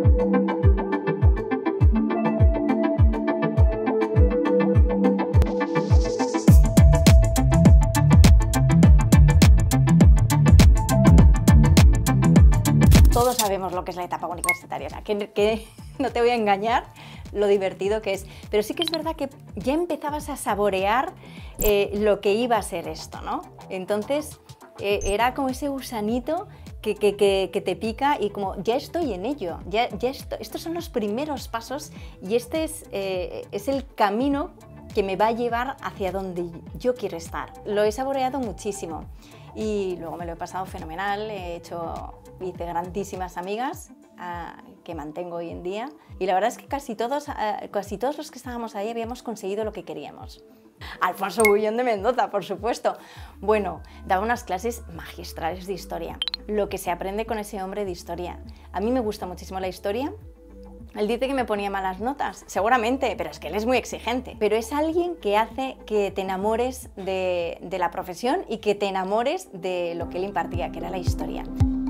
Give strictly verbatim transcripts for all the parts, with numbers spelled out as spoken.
Todos sabemos lo que es la etapa universitaria, o sea, que, que no te voy a engañar lo divertido que es, pero sí que es verdad que ya empezabas a saborear eh, lo que iba a ser esto, ¿no? Entonces eh, era como ese gusanito que, que, que, que te pica y como ya estoy en ello, ya, ya esto, estos son los primeros pasos y este es, eh, es el camino que me va a llevar hacia donde yo quiero estar. Lo he saboreado muchísimo y luego me lo he pasado fenomenal, he hecho, hice grandísimas amigas uh, que mantengo hoy en día y la verdad es que casi todos, uh, casi todos los que estábamos ahí habíamos conseguido lo que queríamos. Alfonso Bullón de Mendoza, por supuesto. Bueno, daba unas clases magistrales de historia, lo que se aprende con ese hombre de historia. A mí me gusta muchísimo la historia. Él dice que me ponía malas notas, seguramente, pero es que él es muy exigente. Pero es alguien que hace que te enamores de, de la profesión y que te enamores de lo que él impartía, que era la historia.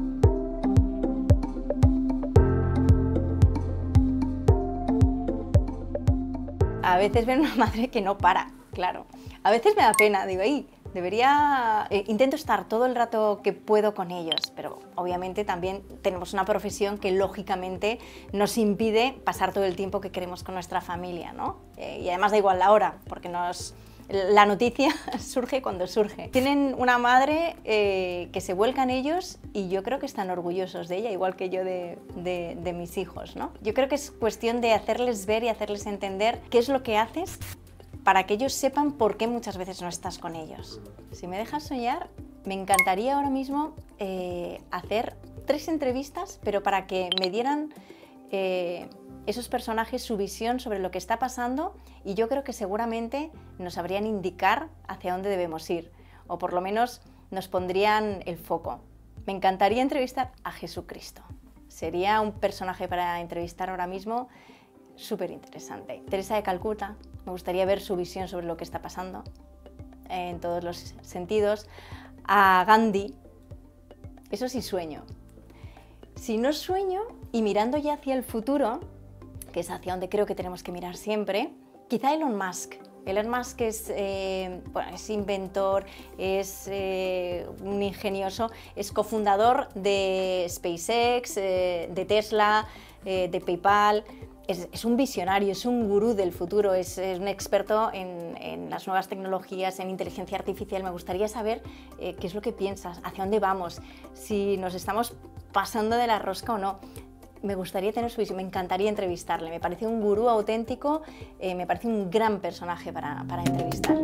A veces veo una madre que no para, claro. A veces me da pena, digo, ¡ay! Debería... Eh, intento estar todo el rato que puedo con ellos, pero obviamente también tenemos una profesión que lógicamente nos impide pasar todo el tiempo que queremos con nuestra familia, ¿no? Eh, y además da igual la hora, porque nos, la noticia surge cuando surge. Tienen una madre eh, que se vuelca en ellos y yo creo que están orgullosos de ella, igual que yo de, de, de mis hijos, ¿no? Yo creo que es cuestión de hacerles ver y hacerles entender qué es lo que haces para que ellos sepan por qué muchas veces no estás con ellos. Si me dejas soñar, me encantaría ahora mismo eh, hacer tres entrevistas, pero para que me dieran eh, esos personajes su visión sobre lo que está pasando y yo creo que seguramente nos sabrían indicar hacia dónde debemos ir, o por lo menos nos pondrían el foco. Me encantaría entrevistar a Jesucristo. Sería un personaje para entrevistar ahora mismo súper interesante. Teresa de Calcuta, me gustaría ver su visión sobre lo que está pasando en todos los sentidos. A Gandhi, eso sí sueño. Si no sueño, y mirando ya hacia el futuro, que es hacia donde creo que tenemos que mirar siempre, quizá Elon Musk. Elon Musk es, eh, bueno, es inventor, es eh, un ingenioso, es cofundador de SpaceX, eh, de Tesla, eh, de PayPal. Es, es un visionario, es un gurú del futuro, es, es un experto en, en las nuevas tecnologías, en inteligencia artificial. Me gustaría saber eh, qué es lo que piensas, hacia dónde vamos, si nos estamos pasando de la rosca o no. Me gustaría tener su visión, me encantaría entrevistarle. Me parece un gurú auténtico, eh, me parece un gran personaje para, para entrevistar.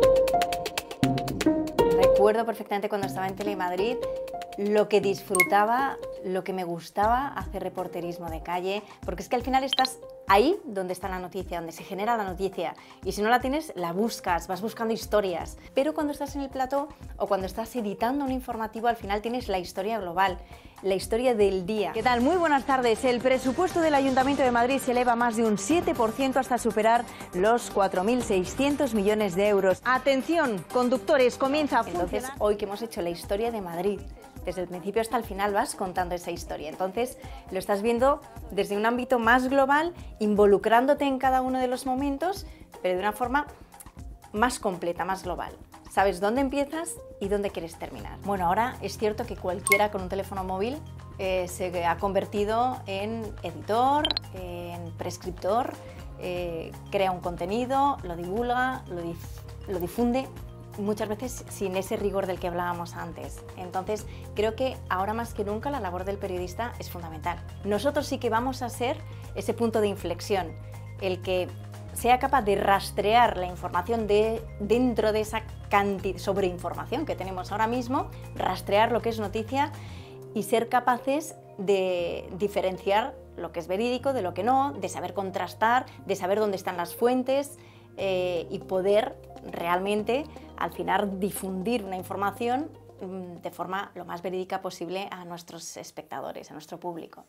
Recuerdo perfectamente cuando estaba en Telemadrid lo que disfrutaba, lo que me gustaba hacer reporterismo de calle, porque es que al final estás ahí donde está la noticia, donde se genera la noticia, y si no la tienes, la buscas, vas buscando historias. Pero cuando estás en el plató o cuando estás editando un informativo, al final tienes la historia global, la historia del día. ¿Qué tal? Muy buenas tardes. El presupuesto del Ayuntamiento de Madrid se eleva más de un siete por ciento hasta superar los cuatro mil seiscientos millones de euros. Atención, conductores, comienza a funcionar. Entonces, hoy que hemos hecho la historia de Madrid, desde el principio hasta el final vas contando esa historia. Entonces, lo estás viendo desde un ámbito más global, involucrándote en cada uno de los momentos, pero de una forma más completa, más global. Sabes dónde empiezas y dónde quieres terminar. Bueno, ahora es cierto que cualquiera con un teléfono móvil eh, se ha convertido en editor, en prescriptor, eh, crea un contenido, lo divulga, lo, dif lo difunde, muchas veces sin ese rigor del que hablábamos antes. Entonces, creo que ahora más que nunca la labor del periodista es fundamental. Nosotros sí que vamos a ser ese punto de inflexión, el que sea capaz de rastrear la información de, dentro de esa cantidad, sobreinformación que tenemos ahora mismo, rastrear lo que es noticia y ser capaces de diferenciar lo que es verídico de lo que no, de saber contrastar, de saber dónde están las fuentes eh, y poder realmente al final difundir una información de forma lo más verídica posible a nuestros espectadores, a nuestro público.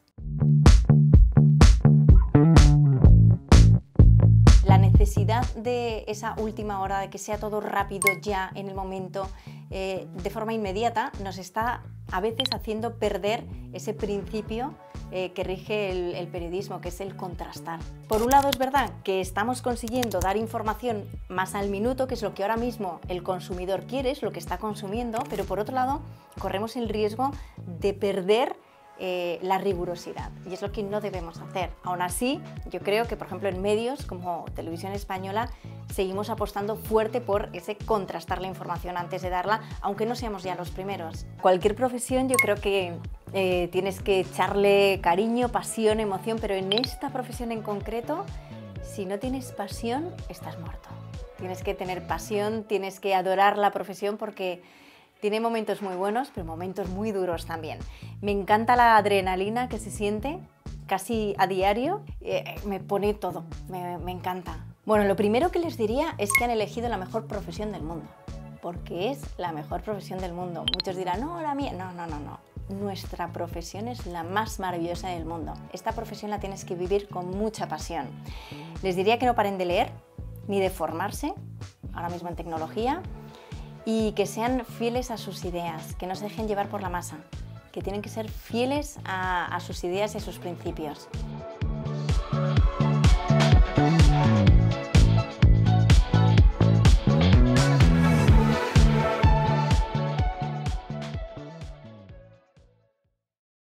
La necesidad de esa última hora, de que sea todo rápido ya en el momento, eh, de forma inmediata, nos está a veces haciendo perder ese principio eh, que rige el, el periodismo, que es el contrastar. Por un lado es verdad que estamos consiguiendo dar información más al minuto, que es lo que ahora mismo el consumidor quiere, es lo que está consumiendo, pero por otro lado corremos el riesgo de perder Eh, la rigurosidad, y es lo que no debemos hacer. Aún así, yo creo que, por ejemplo, en medios como Televisión Española seguimos apostando fuerte por ese contrastar la información antes de darla, aunque no seamos ya los primeros. Cualquier profesión yo creo que eh, tienes que echarle cariño, pasión, emoción, pero en esta profesión en concreto, si no tienes pasión, estás muerto. Tienes que tener pasión, tienes que adorar la profesión, porque tiene momentos muy buenos, pero momentos muy duros también. Me encanta la adrenalina que se siente casi a diario. Eh, me pone todo, me, me encanta. Bueno, lo primero que les diría es que han elegido la mejor profesión del mundo, porque es la mejor profesión del mundo. Muchos dirán, no, la mía. No, no, no, no. Nuestra profesión es la más maravillosa del mundo. Esta profesión la tienes que vivir con mucha pasión. Les diría que no paren de leer, ni de formarse, ahora mismo en tecnología, y que sean fieles a sus ideas, que no se dejen llevar por la masa, que tienen que ser fieles a, a sus ideas y a sus principios.